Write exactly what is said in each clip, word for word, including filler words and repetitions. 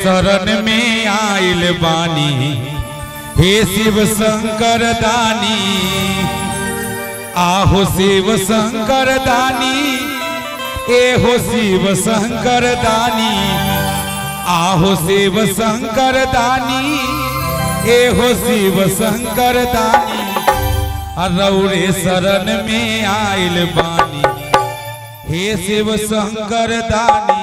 शरण में आइल बानी हे शिव शंकर दानी। आहो शिव शंकर दानी, ए हो शिव शंकर दानी। आहो शिव शंकर दानी, ए हो शिव शंकर दानी। रौरे शरण में आइल बानी हे शिव शंकर दानी।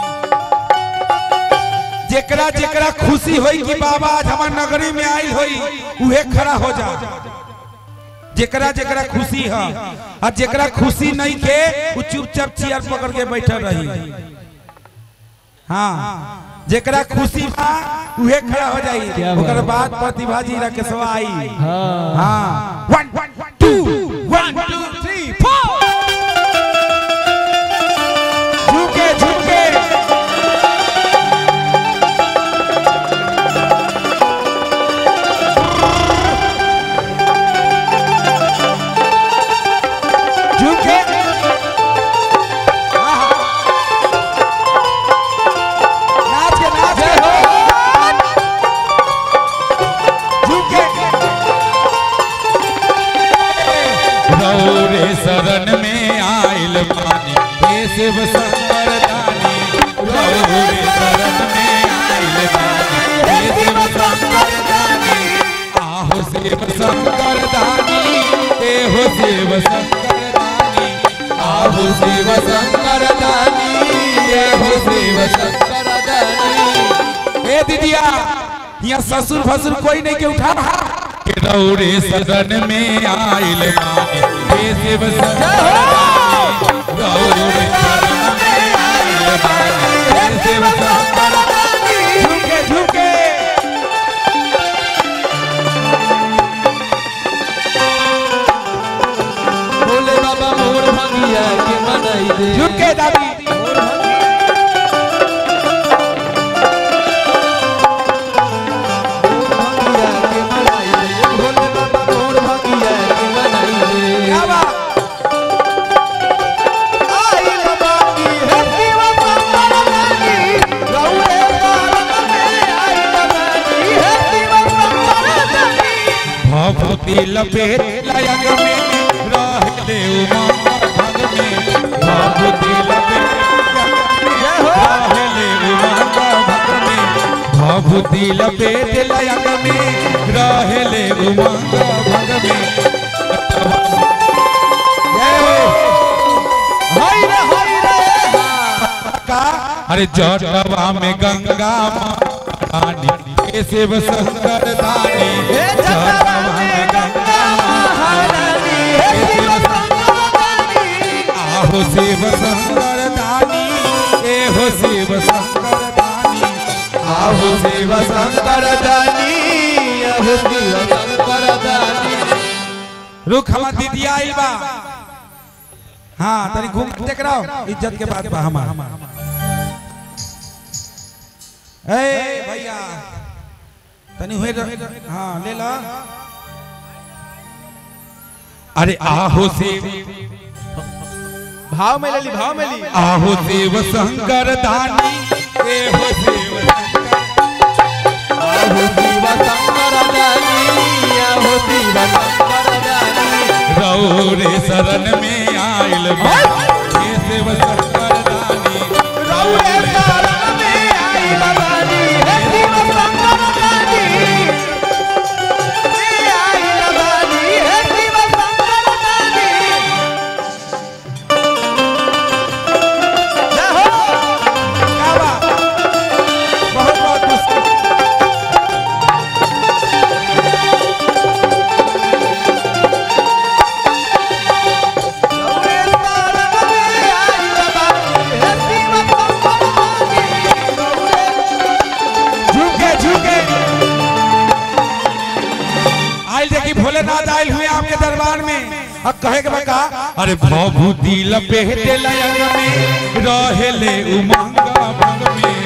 जेकरा जेकरा खुशी होई कि बाबा आज हमार नगरी में आइल होई उहे खड़ा हो जा। जेकरा जेकरा खुशी है और जेकरा खुशी नहीं के वो चुपचाप चेयर पकड़ के बैठल रही। हाँ, जेकरा खुशी बा उहे खड़ा हो जाई। ओकर बाद प्रतिभा जी राकेशवा आई। हाँ, one two one two three four. झुके झुके झुके नाच के नाच के झुके। रौरे शरण में आइल बानी हे शिव शंकर दानी। रौरे शरण में आइल बानी हे शिव शंकर दानी। आहो शिव शंकर दानी, ए हो शिव शंकर दानी। आहो शिव शंकर दानी, ए हो शिव शंकर दानी। ए दीदिया यहाँ ससुर फसुर कोई नहीं के उठा। रौरे शरण में आइल बानी हे शिव शंकर दानी। रौरे शरण में आइल बानी हे शिव शंकर दानी। झुके झुके भोले बाबा मोर भंगिया के मनाई दे। झुके दादी लपेट लयंग में रहले उमंग भंग में। भभूति लपेट रहले उमंग भंग में। भभूति लपेट लयंग में रहले उमंग भंग में। अरे जटवा में गंगा महारानी हे शिव शंकर दानी। जटवा में गंगा महारानी हे शिव शंकर दानी। आहो शिव शंकर दानी, ए हो शिव शंकर दानी। आहो शिव शंकर दानी, आहो शिव शंकर दानी। रुक हमार दीदी आई बा। हाँ तनी घूम देख रहा हूँ इज्जत के बाद बा हमार। ए भैया तनी हुए हाँ ले ला। अरे आहो शिव भाव में ले ली, भाव में ली। आहो शिव शंकर दानी, ए हो शिव आहो शिव शंकर दानी, आहो शिव शंकर दानी। रौरे शरण में आइल बानी हे शिव शंकर दानी। रौरे शरण में आइल बानी हे शिव शंकर दानी। आइल बानी हे शिव शंकर दानी। क्या बात, बहुत बहुत खुशी। भोलेनाथ आयल हुए आपके दरबार में और कहे के बका अरे भभूति लपेट लयंग में रहले उमंग भंग में।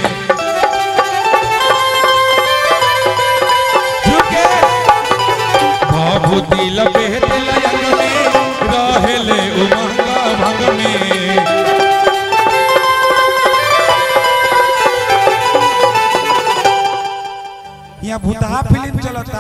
झुके भभूति लपेट लयंग में रहले उमंग भंग में। यहाँ भूतहा फिल्म चलता।